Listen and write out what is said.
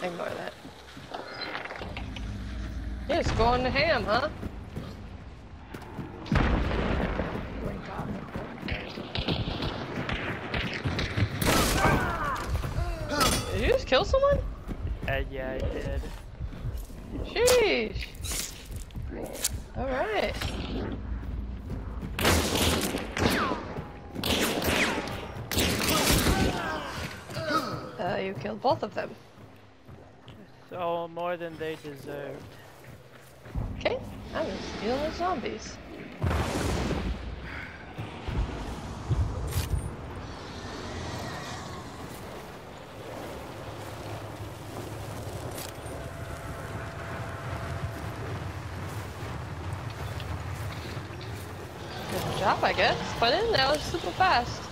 Ignore that. You're just going to ham, huh? Did you just kill someone? Yeah, I did. Sheesh. Alright. You killed both of them. So, more than they deserved. Okay, I'm just dealing with zombies. Good job, I guess. But in that was super fast.